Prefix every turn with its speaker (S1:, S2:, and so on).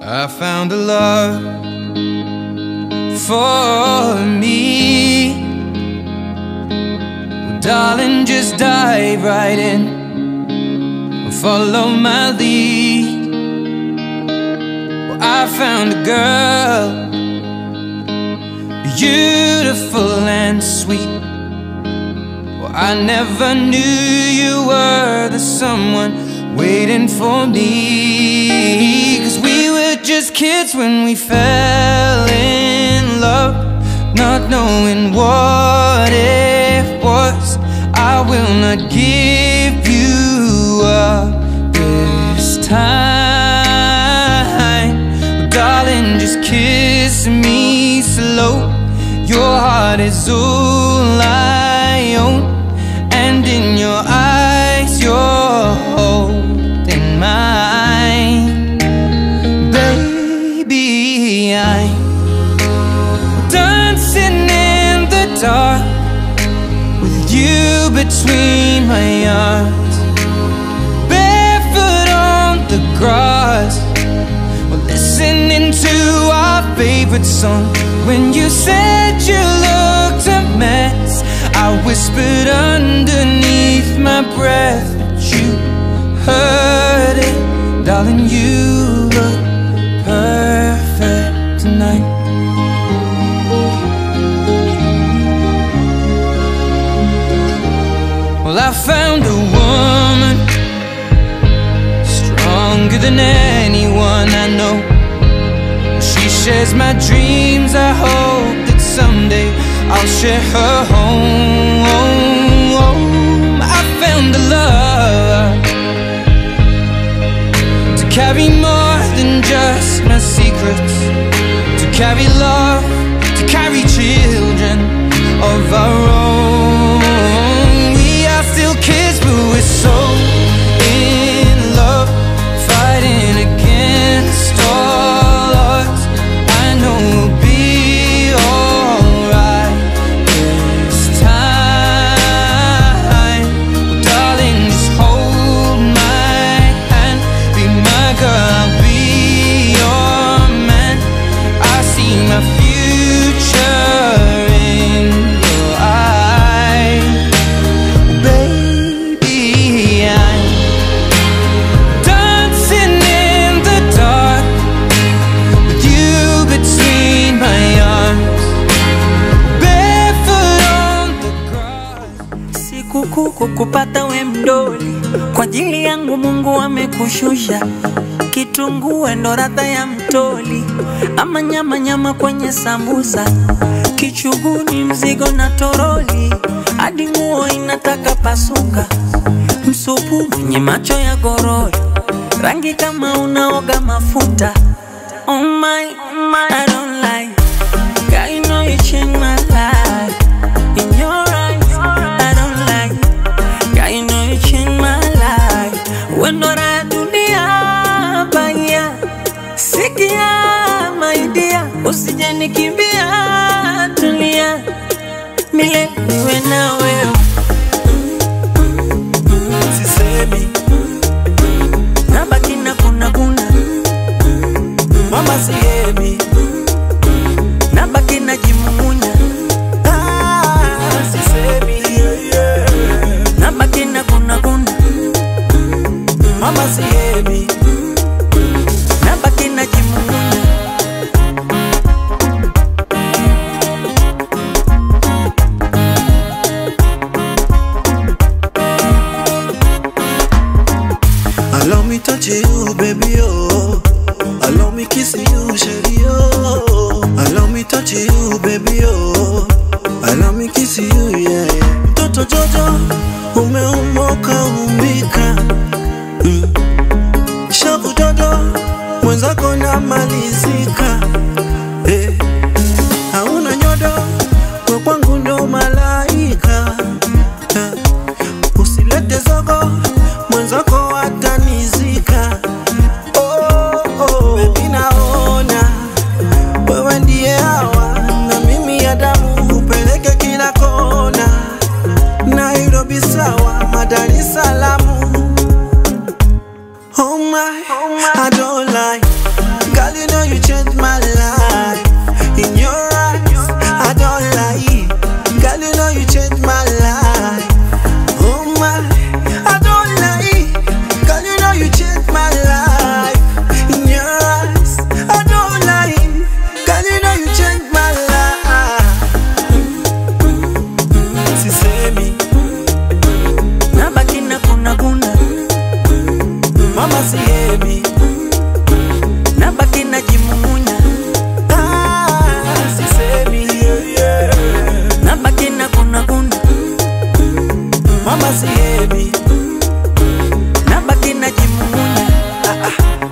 S1: I found a love for me. Well, darling, just dive right in, follow my lead. Well, I found a girl, beautiful and sweet. Well, I never knew you were the someone waiting for me. 'Cause we were just kids when we fell in love, not knowing what it was. I will not give you up this time. Darling, just kiss me slow. Your heart is all I own, and in your eyes you're holding mine. Baby, I'm dancing in the dark with you between my arms, barefoot on the grass, we're listening to our favorite song. When you said you looked a mess, I whispered underneath my breath, but you heard it. Darling, you look perfect tonight. Well, I found a woman stronger than anyone I know. She shares my dreams. I hope that someday I'll share her home. I found a love to carry more than just my secrets, to carry love, to carry children of our own. We are still kids, but we're so in love, fighting against all odds. I know we'll be alright this time. Darling, just hold my hand, be my girl, I'll be your man. I see my future in your eyes. Baby, I'm dancing in the dark with you between my arms, barefoot on the grass.
S2: Sikukuu kukupata we mdoli, kwa ajili yangu Mungu amekushusha. Kitunguu ndo ladha ya mtoli, ama nyama kwenye sambusa. Kichuguni mzigo na toroli, hadi nguo inataka pasuka. Msupu mwenye macho ya gorori, rangi kama unaoga mafuta. Oh my, I don't like. God, you know you changed my life. In your eyes, I don't like. God, you know you changed my life. When not I dunia baya, sikia my dear, usije nikimbia, tulia milele niwe na wewe. Sisemi nabaki na kuna mama sihemi, nabaki na jimumunya. Sisemi nabaki na kuna mama sihemi, nabaki na jimumunya.
S3: Allow me touch you, baby, oh. Allow me kiss you, shady, oh. Allow me touch you, baby, oh. Allow me kiss you, yeah, yeah. Toto Jojo, umeumoka umbika. Shavu Jojo, mwenzako na malizika. Hauna nyodo, kwa kwangu ndo malaika. Usilete zogo, mwenzako atanizika. Baby, naona wewe ndiye hawa, na mimi ya damu upeleke kila kona. Nairobi sawa, Dar es Salaam. Oh my, I don't lie. Girl,
S2: mama siebi nabaki najimumunya